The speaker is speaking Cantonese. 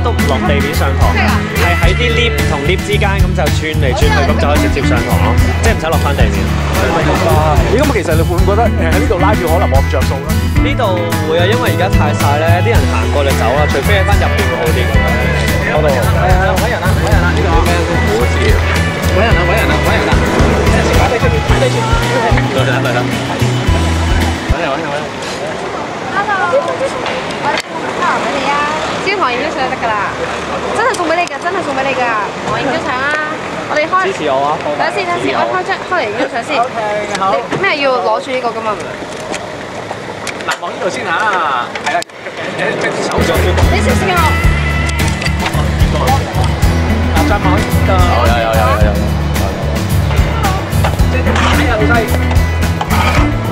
都唔落地面上堂，係喺啲 lift 同 lift 之間咁就轉嚟轉去，咁就可以直接上堂咯，即係唔使落翻地面。 咦，咁其實你會唔會覺得喺呢度拉票可能冇咁着數咧？ 呢度會啊，因為而家太晒咧，啲人行過就走啦，除非喺翻入邊會好啲咁樣。嗰度係啊，揾人啦，揾人啦，呢個咩好事？揾人啦，揾人啦，揾人啦！排隊出邊，排隊出邊。來啦，來啦！揾人，揾人，揾人。 Hello， 我送俾你啊，招行影張相就得㗎啦，真係送俾你㗎，真係送俾你㗎，我影張相啊，我哋開。 支持我啊！ 等下先，等下先，我開嚟影張相先。 OK， 好。 咩要攞住呢個㗎嘛？ 嗱，望呢度先嚇，係啦，手上要。 你識唔識我？ 嗱，再望呢度。有。即係擺啊，老細。